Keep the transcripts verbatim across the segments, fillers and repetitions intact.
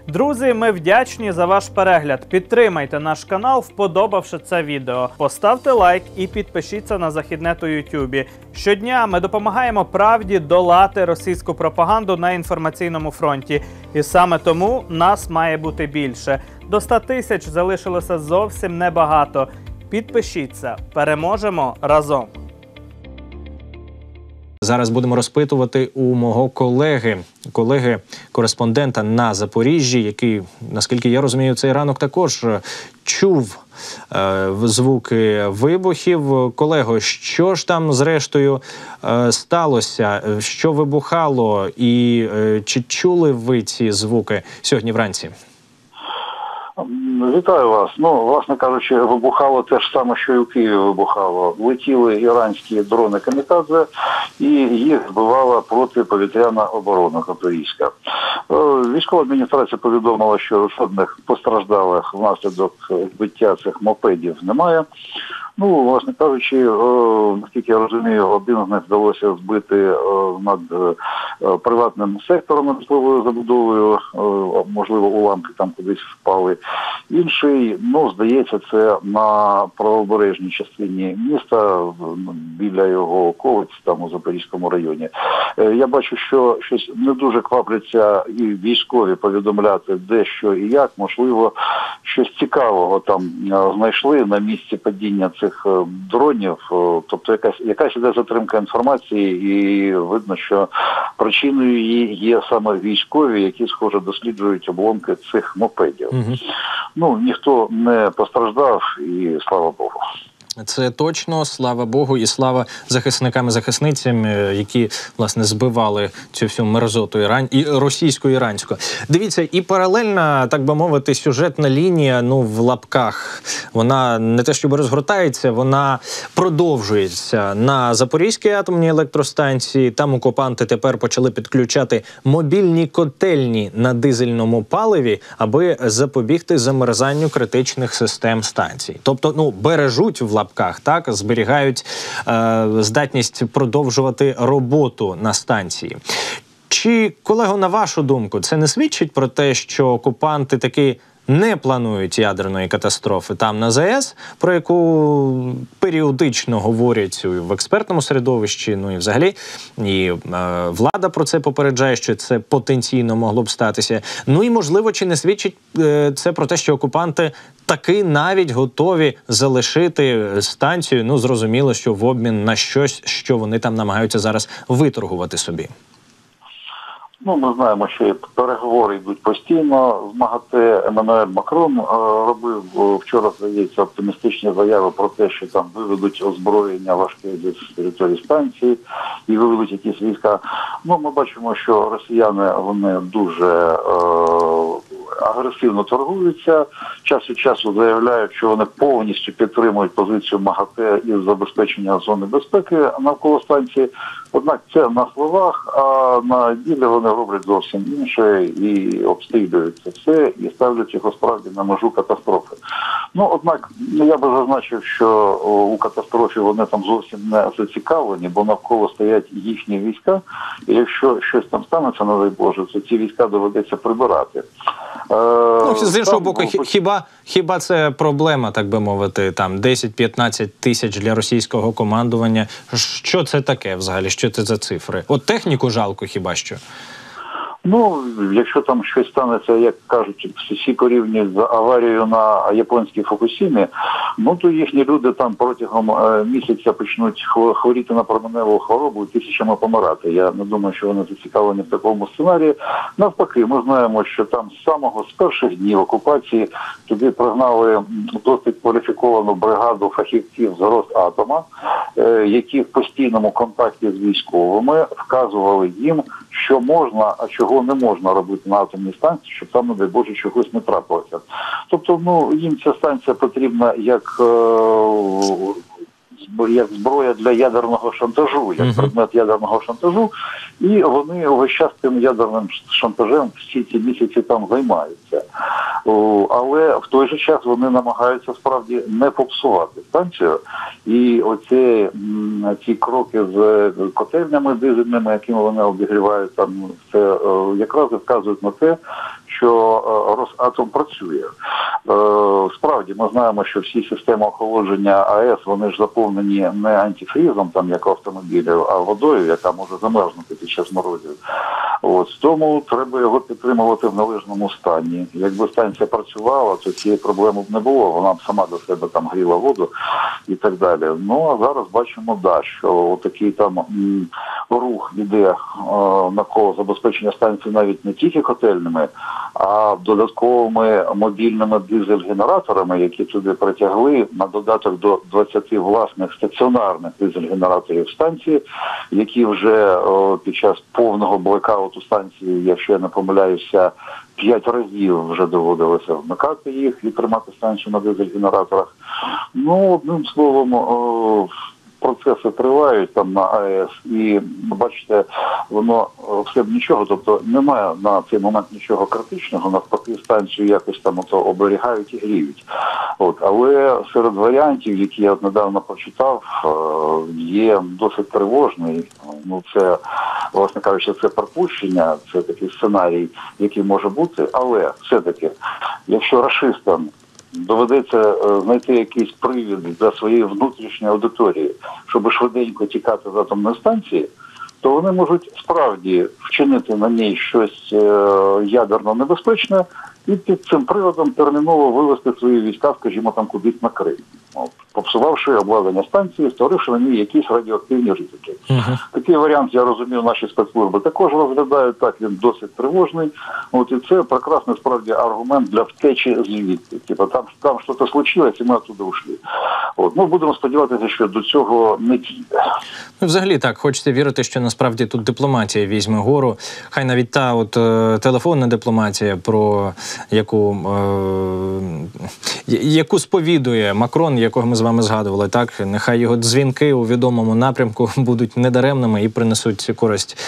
Друзі, ми вдячні за ваш перегляд. Підтримайте наш канал, вподобавши це відео. Поставте лайк і підпишіться на Західнет у Ютубі. Щодня ми допомагаємо правді долати російську пропаганду на інформаційному фронті. І саме тому нас має бути більше. До ста тисяч залишилося зовсім небагато. Підпишіться. Переможемо разом. Зараз будемо розпитувати у мого колеги, колеги-кореспондента на Запоріжжі, який, наскільки я розумію, цей ранок також чув е, звуки вибухів. Колего, що ж там зрештою е, сталося? Що вибухало? І е, чи чули ви ці звуки сьогодні вранці? Вітаю вас. Ну, власне кажучи, вибухало те ж саме, що і в Києві вибухало. Летіли іранські дрони камікадзе, і їх збивала протиповітряна оборона Запорізька. Військова адміністрація повідомила, що жодних постраждалих внаслідок збиття цих мопедів немає. Ну, власне кажучи, наскільки я розумію, один з них вдалося збити над приватним сектором, житловою забудовою, можливо, уламки там кудись впали. Інший, ну, здається, це на правобережній частині міста, біля його околиць, там у Запорізькому районі. Я бачу, що щось не дуже квапляться і військові повідомляти, де, що і як. Можливо, щось цікавого там знайшли на місці падіння цих дронів. Тобто якась, якась іде затримка інформації, і видно, що причиною її є саме військові, які, схоже, досліджують обломки цих мопедів. Угу. Ну, ніхто не постраждав, і слава Богу. Це точно, слава Богу, і слава захисникам і захисницям, які, власне, збивали цю всю мерзоту іран... і російсько-іранську. Дивіться, і паралельна, так би мовити, сюжетна лінія, ну, в лапках, вона не те, щоб розгортається, вона продовжується. На Запорізькій атомній електростанції там окупанти тепер почали підключати мобільні котельні на дизельному паливі, аби запобігти замерзанню критичних систем станцій. Тобто, ну, бережуть в лапках, так, зберігають е, здатність продовжувати роботу на станції. Чи, колего, на вашу думку, це не свідчить про те, що окупанти таки не планують ядерної катастрофи там на ЗАЕС, про яку періодично говорять в експертному середовищі, ну і взагалі, і е, влада про це попереджає, що це потенційно могло б статися. Ну і, можливо, чи не свідчить е, це про те, що окупанти таки навіть готові залишити станцію, ну, зрозуміло, що в обмін на щось, що вони там намагаються зараз виторгувати собі? Ну, ми знаємо, що переговори йдуть постійно. З МАГАТЕ Еммануель Макрон робив вчора, здається, оптимістичні заяви про те, що там виведуть озброєння важке з території станції і виведуть якісь війська. Ну, ми бачимо, що росіяни, вони дуже е агресивно торгуються, час від часу заявляють, що вони повністю підтримують позицію МАГАТЕ із забезпечення зони безпеки навколо станції. Однак це на словах, а на ділі вони роблять зовсім інше і обстрілюють це все, і ставлять його справді на межу катастрофи. Ну, однак, я би зазначив, що у катастрофі вони там зовсім не зацікавлені, бо навколо стоять їхні війська, і якщо щось там станеться, не дай Боже, то ці війська доведеться прибирати. Ну, з іншого боку, хіба, хіба це проблема, так би мовити, там десять-п'ятнадцять тисяч для російського командування? Що це таке взагалі? Що це за цифри? От техніку жалко хіба що? Ну, якщо там щось станеться, як кажуть, всі порівнюють з аварією на японській Фукусімі, ну, то їхні люди там протягом е, місяця почнуть хворіти на променеву хворобу і тисячами помирати. Я не думаю, що вони зацікавлені в такому сценарії. Навпаки, ми знаємо, що там з самого з перших днів окупації туди пригнали досить кваліфіковану бригаду фахівців з Росатома, е, які в постійному контакті з військовими вказували їм, що можна, а чого не можна робити на атомній станції, щоб там, не дай Боже, чогось не трапилося. Тобто, ну, їм ця станція потрібна як, е як зброя для ядерного шантажу, як uh-huh. предмет ядерного шантажу, і вони увесь час тим ядерним шантажем всі ці місяці там займаються. Але в той же час вони намагаються справді не попсувати станцію. І оці ці кроки з котельнями дизельними, якими вони обігрівають, там це якраз вказують на те, що Росатом працює. Справді, ми знаємо, що всі системи охолодження АЕС, вони ж заповнені не антифрізом, там, як у автомобілів, а водою, яка може замерзнути під час морозів. От, тому треба його підтримувати в належному стані. Якби станція працювала, то цієї проблеми б не було, вона б сама до себе там гріла воду і так далі. Ну, а зараз бачимо, да, що такий там м, рух іде е, навколо забезпечення станції навіть не тільки котельними, а додатковими мобільними дизель-генераторами, які туди притягли, на додаток до двадцяти власних стаціонарних дизель-генераторів станції, які вже о, під час повного блекауту станції, якщо я не помиляюся, п'ять разів вже доводилося вмикати їх і тримати станцію на дизель-генераторах. Ну, одним словом, о, процеси тривають там на АЕС, і, бачите, воно все б нічого, тобто немає на цей момент нічого критичного, навпаки, станцію якось там ото оберігають і гріють. От, але серед варіантів, які я недавно прочитав, є досить тривожний. Ну, це, власне кажучи, це припущення, це такий сценарій, який може бути, але все-таки, якщо рашистам доведеться знайти якийсь привід для своєї внутрішньої аудиторії, щоб швиденько тікати з атомної станції, то вони можуть справді вчинити на ній щось ядерно небезпечне і під цим приводом терміново вивести свої війська, скажімо, там кудись на Крим, попсувавши обладнання станції, створивши на ній якісь радіоактивні ризики. Uh-huh. Такий варіант, я розумію, наші спецслужби також розглядають, так, він досить тривожний. От, і це прекрасний, справді, аргумент для втечі звідти. Типа, там, там щось случилось, і ми оттуда ушли. От, ну, будемо сподіватися, що до цього не дійде. Ну, взагалі, так, хочеться вірити, що насправді тут дипломатія візьме гору. Хай навіть та от е, телефонна дипломатія, про яку, е, яку сповідує Макрон, якого ми з вами згадували, так, нехай його дзвінки у відомому напрямку будуть недаремними і принесуть користь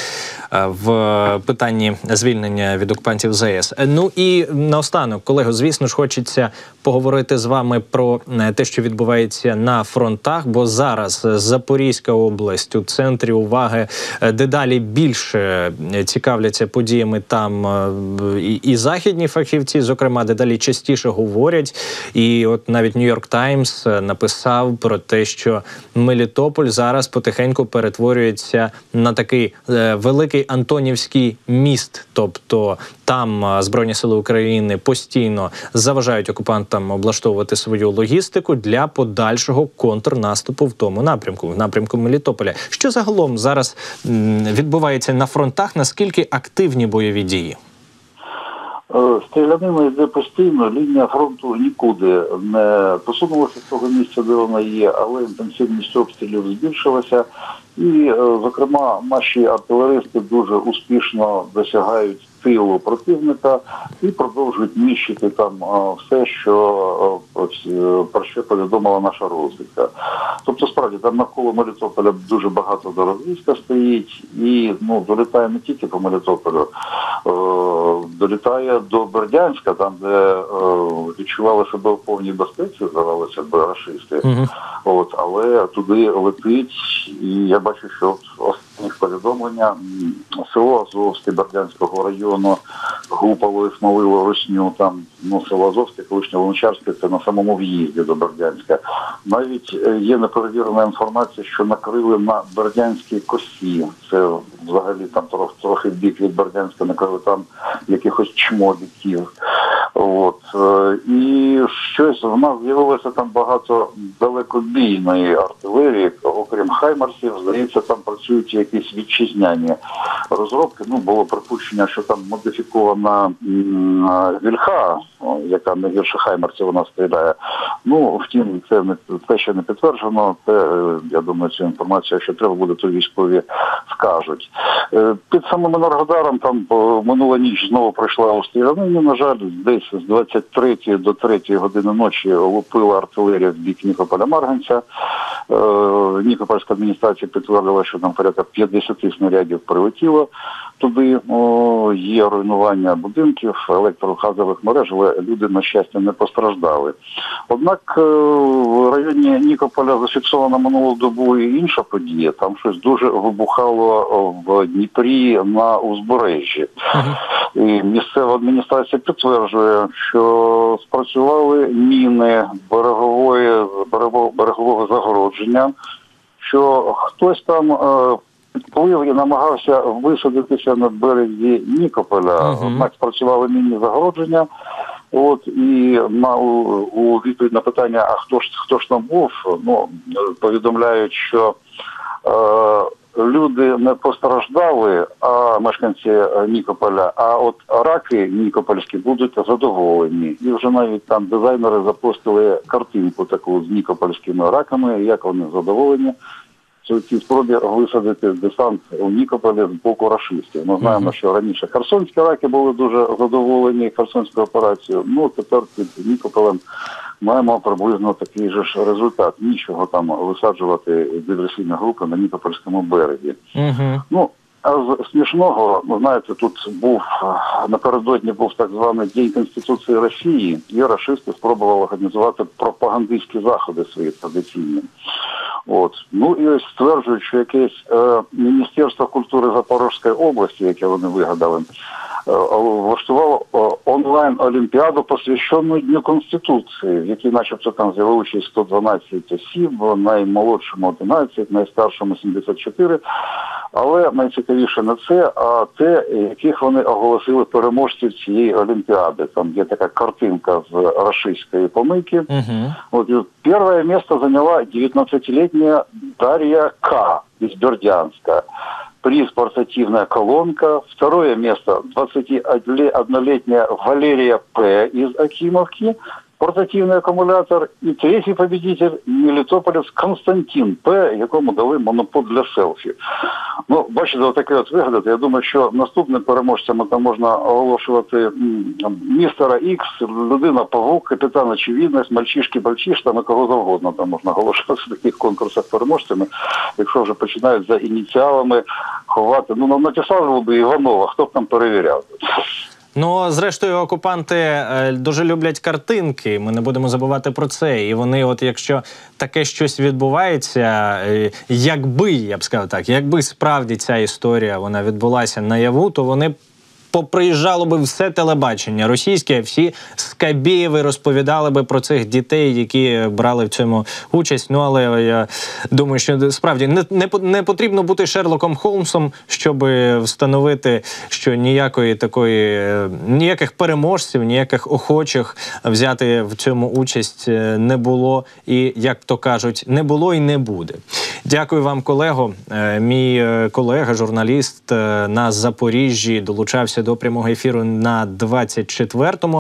в питанні звільнення від окупантів з АЕС. Ну і наостанок, колего, звісно ж, хочеться поговорити з вами про те, що відбувається на фронтах, бо зараз Запорізька область у центрі уваги, дедалі більше цікавляться подіями там і, і західні фахівці, зокрема, дедалі частіше говорять. І от навіть Нью-Йорк Таймс написав про те, що Мелітополь зараз потихеньку перетворюється на такий е, великий Антонівський міст. Тобто там Збройні сили України постійно заважають окупантам облаштовувати свою логістику для подальшого контрнаступу в тому напрямку, в напрямку Мелітополя. Що загалом зараз м, відбувається на фронтах? Наскільки активні бойові дії? Стрілянина йде постійно, лінія фронту нікуди не посунулася з того місця, де вона є, але інтенсивність обстрілів збільшилася. І, зокрема, наші артилеристи дуже успішно досягають тилу противника і продовжують нищити там все, що, про що повідомила наша розвідка. Тобто, справді, там навколо Мелітополя дуже багато дорозвійська стоїть і, ну, долітає не тільки по Мелітополю, долітає до Бердянська, там, де відчували себе в повній безпеці, здавалося б, рашисти. Uh-huh. От, але туди летить, і я бачу, що останні повідомлення село Азовське Бердянського району, Гупало і Смолило, Росню, там, ну, село Азовське, колишнє Луначарське, це на самому в'їзді до Бердянська. Навіть є неперевірена інформація, що накрили на Бердянській косі. Це взагалі там трохи, трохи в бік від Бердянська накрили там якихось чмобіків. От. І щось, в нас з'явилося там багато далекобійної артилерії, окрім хаймарсів, здається, там працюють якісь вітчизняні розробки. Ну, було припущення, що там модифікована м, Вільха, яка не гірше хаймарсів вона стріляє. Ну, втім, це, не, це ще не підтверджено, це, я думаю, цю інформацію, якщо треба буде, то військові скажуть. Під самим Енергодаром там минула ніч знову пройшла у стрілянині, на жаль, десь з двадцять третьої до третьої години ночі лупила артилерія в бік Нікополя-Марганця. Нікопольська адміністрація підтвердила, що там порядка п'ятдесят снарядів прилетіло туди. О, є руйнування будинків, електрогазових мереж, але люди, на щастя, не постраждали. Однак в районі Нікополя зафіксована минулу добу і інша подія. Там щось дуже вибухало в Дніпрі на узбережжі. І місцева адміністрація підтверджує, що спрацювали міни берегової, берегового, берегового загородження, що хтось там е, підплив і намагався висадитися на березі Нікополя. Uh-huh. Однак спрацювали мінні загородження. От, і на, у, у відповідь на питання, а хто ж, хто ж там був, ну, повідомляють, що е, люди не постраждали, а мешканці Нікополя, а от раки нікопольські будуть задоволені. І вже навіть там дизайнери запостили картинку таку з нікопольськими раками, як вони задоволені в цій спробі висадити десант у Нікополі з боку рашистів. Ми знаємо, що раніше херсонські раки були дуже задоволені херсонською операцією. Ну, тепер під Нікополем маємо приблизно такий же ж результат. Нічого там висаджувати диверсійні групи на Нікопольському березі. Угу. Ну, а з смішного, ви знаєте, тут був, напередодні був так званий День Конституції Росії, і рашисти спробували організувати пропагандистські заходи свої традиційні. От. Ну і ось стверджують, що якесь е, Міністерство культури Запорізької області, яке вони вигадали, е, влаштувало е, онлайн-олімпіаду, посвящену Дню Конституції, в якій начебто там взяли участь сто дванадцять осіб, наймолодшому одинадцять, найстаршому сімдесят чотири. Але найцікавіше не це, а те, яких вони оголосили переможців цієї олімпіади. Там є така картинка з рашистської помийки. Угу. Вот, первое место заняла девятнадцатилетняя Дарья К. из Бердянска. Приз «Портативная колонка». Второе место двадцатиоднолетняя Валерия П. из Акимовки. Портативний акумулятор. І третій победитель – мелітополець Константин П., якому дали монопод для селфі. Ну, бачите, отаке от вигляд. Я думаю, що наступним переможцями там можна оголошувати м, містера Ікс, людина-павук, капітан Очевидність, мальчишки-бальчиш, там і кого завгодно там можна оголошувати в таких конкурсах переможцями, якщо вже починають за ініціалами ховати. Ну, написали б Іванова, хто б там перевіряв. Ну, зрештою, окупанти е, дуже люблять картинки, ми не будемо забувати про це. І вони, от якщо таке щось відбувається, е, якби, я б сказав так, якби справді ця історія вона відбулася наяву, то вони поприїжджало би все телебачення російське, всі Скабєєви розповідали би про цих дітей, які брали в цьому участь. Ну, але я думаю, що справді не, не, не потрібно бути Шерлоком Холмсом, щоб встановити, що ніякої такої, ніяких переможців, ніяких охочих взяти в цьому участь не було. І, як то кажуть, не було і не буде. Дякую вам, колего. Мій колега, журналіст на Запоріжжі, долучався до прямого ефіру на двадцять четвертому.